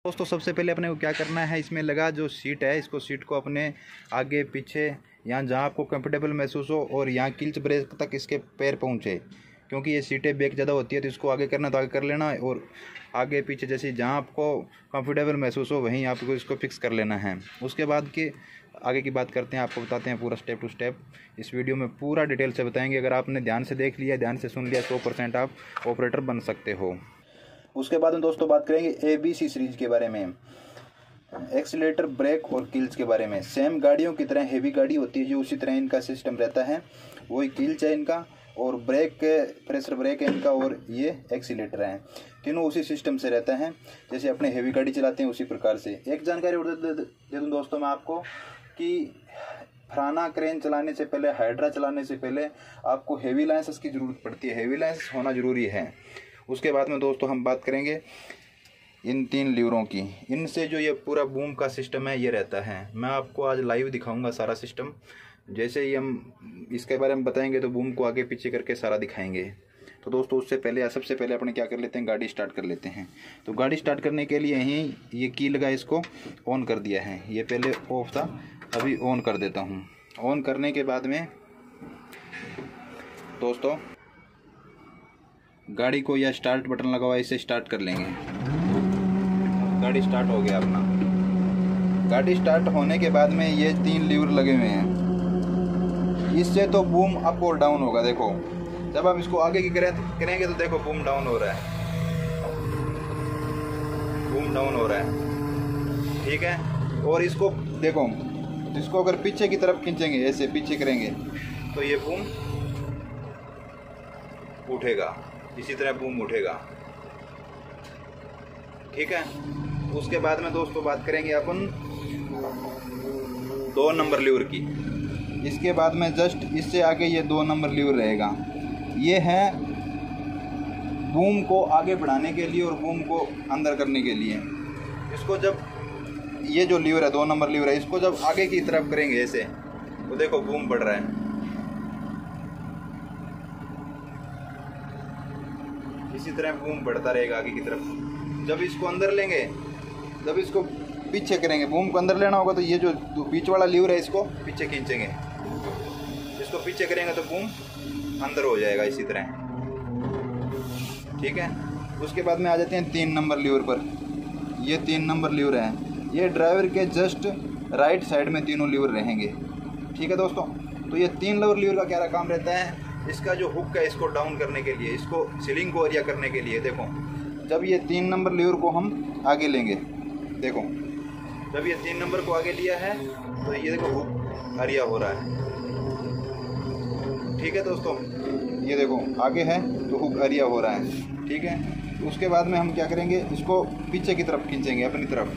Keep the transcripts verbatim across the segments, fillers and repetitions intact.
दोस्तों सबसे पहले अपने को क्या करना है, इसमें लगा जो सीट है इसको सीट को अपने आगे पीछे यहाँ जहाँ आपको कंफर्टेबल महसूस हो और यहाँ किल्च ब्रेक तक इसके पैर पहुँचे, क्योंकि ये सीटें बैक ज़्यादा होती है तो इसको आगे करना तो आगे कर लेना, और आगे पीछे जैसे जहाँ आपको कंफर्टेबल महसूस हो वहीं आपको इसको फिक्स कर लेना है। उसके बाद के आगे की बात करते हैं, आपको बताते हैं पूरा स्टेप टू स्टेप। इस वीडियो में पूरा डिटेल से बताएंगे। अगर आपने ध्यान से देख लिया, ध्यान से सुन लिया, सौ परसेंट आप ऑपरेटर बन सकते हो। उसके बाद में दोस्तों बात करेंगे ए बी सी सीरीज के बारे में, एक्सीलेटर, ब्रेक और किल्स के बारे में। सेम गाड़ियों की तरह हेवी गाड़ी होती है जो उसी तरह इनका सिस्टम रहता है, वही किल्स है इनका, और ब्रेक प्रेशर ब्रेक है इनका, और ये एक्सीलेटर है। तीनों उसी सिस्टम से रहता है जैसे अपने हेवी गाड़ी चलाते हैं उसी प्रकार से। एक जानकारी और दे दूँ दोस्तों मैं आपको कि फ्राना क्रेन चलाने से पहले, हाइड्रा चलाने से पहले आपको हेवी लाइसेंस की ज़रूरत पड़ती है, हेवी लाइसेंस होना ज़रूरी है। उसके बाद में दोस्तों हम बात करेंगे इन तीन लीवरों की। इनसे जो ये पूरा बूम का सिस्टम है ये रहता है। मैं आपको आज लाइव दिखाऊंगा सारा सिस्टम। जैसे ही हम इसके बारे में बताएंगे तो बूम को आगे पीछे करके सारा दिखाएंगे। तो दोस्तों उससे पहले या सबसे पहले अपने क्या कर लेते हैं, गाड़ी स्टार्ट कर लेते हैं। तो गाड़ी स्टार्ट करने के लिए यहीं ये की लगा, इसको ऑन कर दिया है। ये पहले ऑफ था, अभी ऑन कर देता हूँ। ऑन करने के बाद में दोस्तों गाड़ी को या स्टार्ट बटन लगा हुआ है, इसे स्टार्ट कर लेंगे। गाड़ी स्टार्ट हो गया अपना। गाड़ी स्टार्ट होने के बाद में ये तीन लीवर लगे हुए हैं, इससे तो बूम अप और डाउन होगा। देखो जब आप इसको आगे की करें करेंगे तो देखो बूम डाउन हो रहा है, बूम डाउन हो रहा है, ठीक है। और इसको देखो, इसको अगर पीछे की तरफ खींचेंगे, ऐसे पीछे करेंगे तो ये बूम उठेगा, इसी तरह बूम उठेगा, ठीक है। उसके बाद में दोस्तों बात करेंगे अपन दो नंबर लीवर की। इसके बाद में जस्ट इससे आगे ये दो नंबर लीवर रहेगा। ये है बूम को आगे बढ़ाने के लिए और बूम को अंदर करने के लिए। इसको जब ये जो लीवर है, दो नंबर लीवर है, इसको जब आगे की तरफ करेंगे ऐसे तो देखो बूम बढ़ रहा है, इसी तरह बूम बढ़ता रहेगा आगे की तरफ। जब इसको अंदर लेंगे, जब इसको पीछे करेंगे, बूम को अंदर लेना होगा तो ये जो बीच वाला लीवर है इसको पीछे खींचेंगे, इसको पीछे करेंगे तो बूम अंदर हो जाएगा इसी तरह, ठीक है। उसके बाद में आ जाते हैं तीन नंबर लीवर पर। ये तीन नंबर लीवर है, ये ड्राइवर के जस्ट राइट साइड में तीनों लीवर रहेंगे, ठीक है दोस्तों। तो ये तीन लीवर लीवर का क्या काम रहता है, इसका जो हुक है इसको डाउन करने के लिए, इसको सीलिंग को एरिया करने के लिए। देखो जब ये तीन नंबर लीवर को हम आगे लेंगे, देखो जब ये तीन नंबर को आगे लिया है तो ये देखो हुक एरिया हो रहा है, ठीक है दोस्तों। ये देखो आगे है तो हुक एरिया हो रहा है, ठीक है। उसके बाद में हम क्या करेंगे, इसको पीछे की तरफ खींचेंगे अपनी तरफ,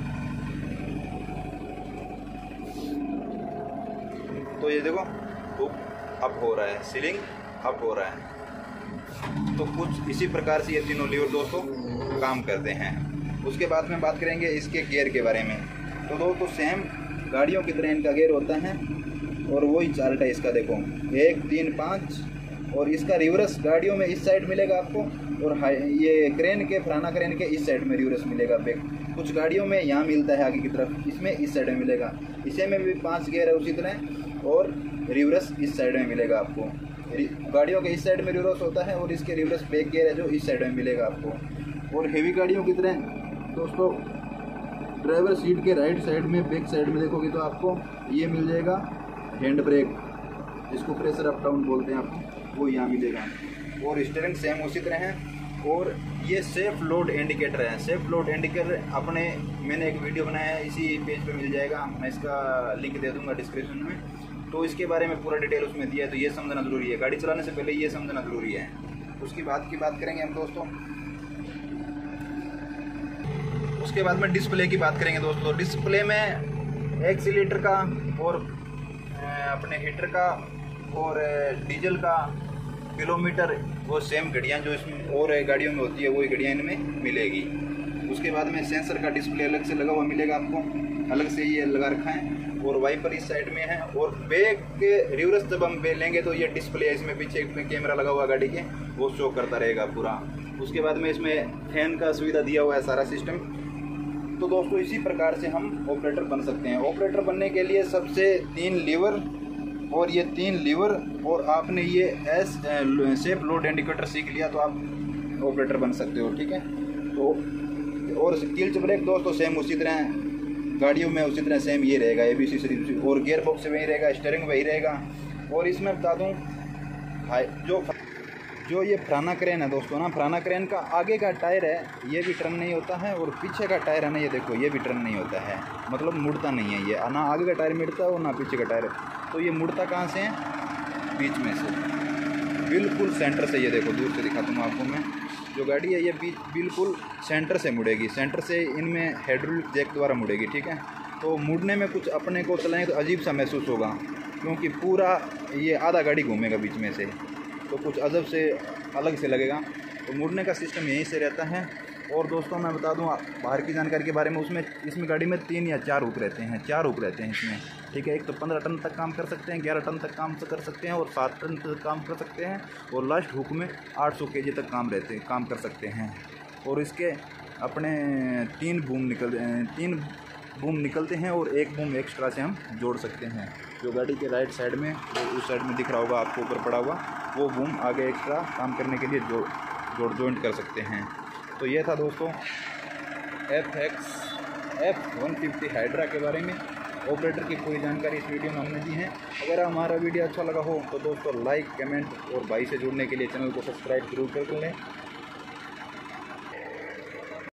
तो ये देखो हुक अप हो रहा है, सीलिंग अप हो रहा है। तो कुछ इसी प्रकार से ये तीनों लीवर दोस्तों काम करते हैं। उसके बाद में बात करेंगे इसके गियर के बारे में। तो दोस्तों सेम गाड़ियों की तरह इनका गियर होता है और वही चार्ट है इसका। देखो एक तीन पाँच, और इसका रिवर्स गाड़ियों में इस साइड मिलेगा आपको, और ये क्रेन के, फ्राना क्रेन के इस साइड में रिवर्स मिलेगा बैक। कुछ गाड़ियों में यहाँ मिलता है आगे की तरफ, इसमें इस साइड में मिलेगा। इसे में भी पाँच गियर है उसी तरह, और रिवर्स इस साइड में मिलेगा आपको। गाड़ियों के इस साइड में रिवर्स होता है और इसके रिवर्स बैक गियर है जो इस साइड में मिलेगा आपको। और हेवी गाड़ियों की तरह दोस्तों ड्राइवर सीट के राइट साइड में, बैक साइड में देखोगे तो आपको ये मिल जाएगा हैंड ब्रेक, जिसको प्रेशर अप डाउन बोलते हैं आपको, वो यहाँ मिलेगा। और स्टीयरिंग सेम उसी तरह है। और ये सेफ लोड इंडिकेटर है। सेफ लोड इंडिकेटर अपने मैंने एक वीडियो बनाया है, इसी पेज पे मिल जाएगा, मैं इसका लिंक दे दूंगा डिस्क्रिप्शन में। तो इसके बारे में पूरा डिटेल उसमें दिया है, तो ये समझना ज़रूरी है। गाड़ी चलाने से पहले ये समझना ज़रूरी है। उसकी बात की बात करेंगे हम दोस्तों। उसके बाद में डिस्प्ले की बात करेंगे दोस्तों। डिस्प्ले में एक्सीलेटर का और अपने हीटर का और डीजल का किलोमीटर, वो सेम घड़ियाँ जो इसमें और गाड़ियों में होती है वही घड़ियाँ इनमें मिलेगी। उसके बाद में सेंसर का डिस्प्ले अलग से लगा हुआ मिलेगा आपको, अलग से ये लगा रखा है। और वाइपर इस साइड में है। और बैक के रिवर्स जब हम लेंगे तो ये डिस्प्ले है, इसमें पीछे में कैमरा लगा हुआ गाड़ी के, वो शो करता रहेगा पूरा। उसके बाद में इसमें फैन का सुविधा दिया हुआ है सारा सिस्टम। तो दोस्तों इसी प्रकार से हम ऑपरेटर बन सकते हैं। ऑपरेटर बनने के लिए सबसे तीन लीवर और ये तीन लीवर और आपने ये एस सेफ लोड इंडिकेटर सीख लिया तो आप ऑपरेटर बन सकते हो, ठीक है। तो और क्लच ब्रेक दोस्तों सेम उसी तरह गाड़ियों में उसी तरह सेम ये रहेगा, ए बी सी सीरीज, और गियर बॉक्स वही रहेगा, स्टीयरिंग वही रहेगा। और इसमें बता दूँ हाई जो जो ये फ्राना क्रेन है दोस्तों ना, फ्राना क्रेन का आगे का टायर है ये भी टर्न नहीं होता है, और पीछे का टायर है ना ये देखो ये भी टर्न नहीं होता है, मतलब मुड़ता नहीं है ये, ना आगे का टायर मुड़ता है और ना पीछे का टायर। तो ये मुड़ता कहाँ से है? बीच में से, बिल्कुल सेंटर से। ये देखो दूर से दिखाता हूँ आपको मैं, जो गाड़ी है ये बीच बिल्कुल सेंटर से मुड़ेगी, सेंटर से इनमें हाइड्रोलिक जैक द्वारा मुड़ेगी, ठीक है। तो मुड़ने में कुछ अपने को चलाएँ तो अजीब सा महसूस होगा, क्योंकि पूरा ये आधा गाड़ी घूमेगा बीच में से, तो कुछ अजब से अलग से लगेगा। तो मुड़ने का सिस्टम यहीं से रहता है। और दोस्तों मैं बता दूं बाहर की जानकारी के बारे में, उसमें इसमें गाड़ी में तीन या चार हुक रहते हैं, चार हुक रहते हैं इसमें, ठीक है। एक तो पंद्रह टन तक काम कर सकते हैं, ग्यारह टन तक काम कर सकते हैं और सात टन तक काम कर सकते हैं, और लास्ट हुक में आठ सौ के जी तक काम रहते हैं काम कर सकते हैं। और इसके अपने तीन बूम निकल तीन बूम निकलते हैं और एक बूम एक्स्ट्रा से हम जोड़ सकते हैं। जो गाड़ी के राइट साइड में वो उस साइड में दिख रहा होगा आपको ऊपर पड़ा हुआ, वो बूम आगे एक्स्ट्रा काम करने के लिए जोड़ जोड़ जॉइंट कर सकते हैं। तो ये था दोस्तों F X F one fifty Hydra के बारे में। ऑपरेटर की पूरी जानकारी इस वीडियो में हमने दी है। अगर हमारा वीडियो अच्छा लगा हो तो दोस्तों लाइक, कमेंट और भाई से जुड़ने के लिए चैनल को सब्सक्राइब जरूर कर लें।